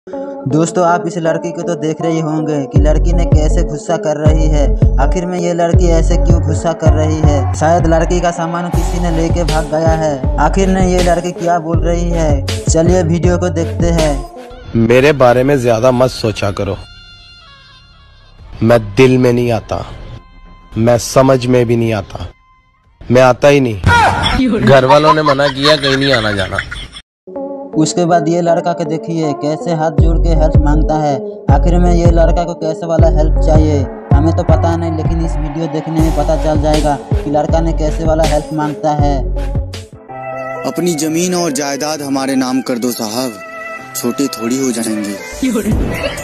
दोस्तों, आप इस लड़की को तो देख रहे होंगे कि लड़की ने कैसे गुस्सा कर रही है। आखिर में ये लड़की ऐसे क्यों गुस्सा कर रही है? शायद लड़की का सामान किसी ने लेके भाग गया है। आखिर में ये लड़की क्या बोल रही है, चलिए वीडियो को देखते हैं। मेरे बारे में ज्यादा मत सोचा करो, मैं दिल में नहीं आता, मैं समझ में भी नहीं आता, मैं आता ही नहीं। घर वालों ने मना किया, कहीं नहीं आना जाना। उसके बाद ये लड़का के देखिए कैसे हाथ जोड़ के हेल्प मांगता है। आखिर में ये लड़का को कैसे वाला हेल्प चाहिए हमें तो पता नहीं, लेकिन इस वीडियो देखने में पता चल जाएगा कि लड़का ने कैसे वाला हेल्प मांगता है। अपनी जमीन और जायदाद हमारे नाम कर दो साहब, छोटे थोड़ी हो जाएंगे।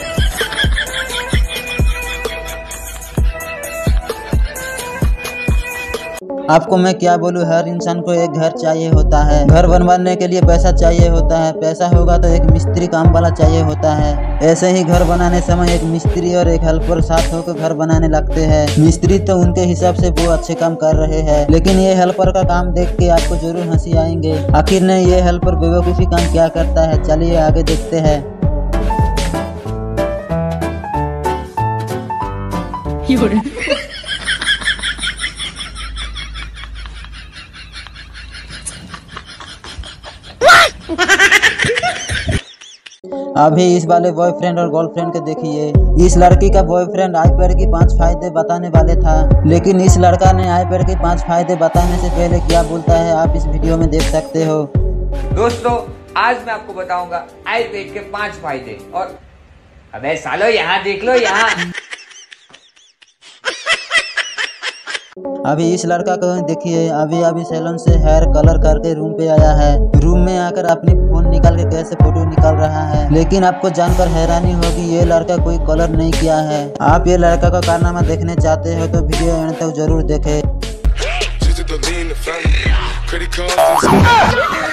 आपको मैं क्या बोलूं, हर इंसान को एक घर चाहिए होता है। घर बनवाने के लिए पैसा चाहिए होता है, पैसा होगा तो एक मिस्त्री काम वाला चाहिए होता है। ऐसे ही घर बनाने समय एक मिस्त्री और एक हेल्पर साथ होकर घर बनाने लगते हैं। मिस्त्री तो उनके हिसाब से वो अच्छे काम कर रहे हैं, लेकिन ये हेल्पर का काम देख के आपको जरूर हंसी आएंगे। आखिर में ये हेल्पर बेवकूफ़ी काम क्या करता है, चलिए आगे देखते हैं। अभी इस वाले बॉयफ्रेंड और गर्लफ्रेंड के देखिए। इस लड़की का बॉयफ्रेंड आईपैड की 5 फायदे बताने वाले था, लेकिन इस लड़का ने आईपैड के 5 फायदे बताने से पहले क्या बोलता है आप इस वीडियो में देख सकते हो। दोस्तों, आज मैं आपको बताऊंगा आईपैड के 5 फायदे। और अबे सालो, यहाँ देख लो यहाँ। अभी इस लड़का को देखिए, अभी सैलून से हेयर कलर करके रूम पे आया है। रूम में आकर अपनी फोन निकाल के कैसे फोटो निकाल रहा है, लेकिन आपको जानकर हैरानी होगी ये लड़का कोई कलर नहीं किया है। आप ये लड़का का कारनामा देखने चाहते हो तो वीडियो एंड तक जरूर देखें।